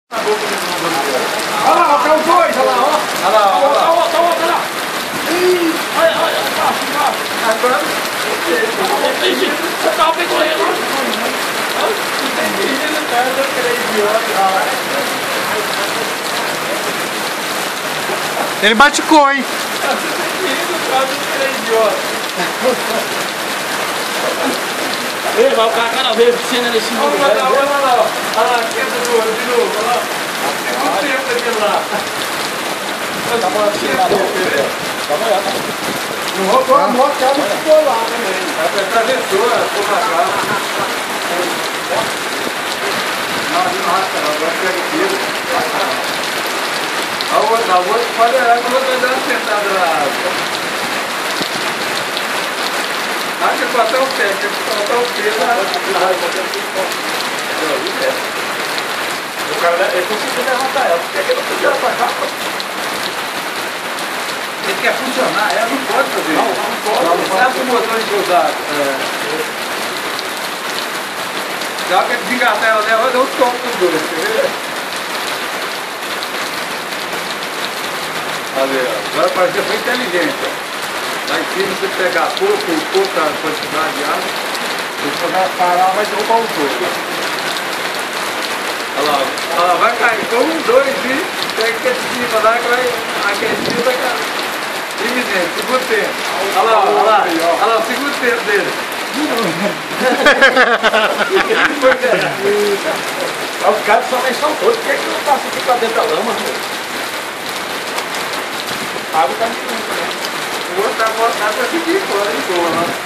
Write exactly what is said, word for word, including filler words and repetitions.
Olha lá, ó, tá os dois, olha lá, ó. Olha lá, olha lá. Olha lá, olha lá. Ih, olha, olha, embaixo, embaixo. Agora, você tá bem correndo. Ele machucou, hein? Ele vai ficar cada vez cena nesse mundo. olha lá, olha lá, olha lá, queda do olho de novo, olha lá. Segura o tempo daquele lá. Dá uma tirada aí. Dá uma olhada. Não rodou a moto, ela não ficou lá também. Vai apertar a versora, ficou pra cá. Não, ali não rasca não, agora pega o peso. A outra, a outra pode olhar que a outra vai dar uma sentada na água. Acho que botar o pé, que botar o peso na água. O cara ele conseguiu levantar ela, porque aquele não podia pra cá. Ele quer funcionar, ela não pode fazer Não, isso. não pode. Não, não sabe o motor enxusado. É. Já que desengatar ela dela, vai dar um toque dos dois, quer ver? Olha, agora parece que foi inteligente. Ó. Lá em cima você pegar pouco, pouca quantidade de água, você vai parar, vai derrubar os dois. Olha lá, olha lá, vai cair com um, dois e pega que de cima lá que vai aquecer, vai cair. Iminente, segura o tempo. Olha lá, olha lá, olha lá, segura o tempo dele. Os caras só estão todos, por que que não passa aqui pra dentro da lama? A água tá muito quente, né? O outro tá botado pra seguir fora, de boa, né?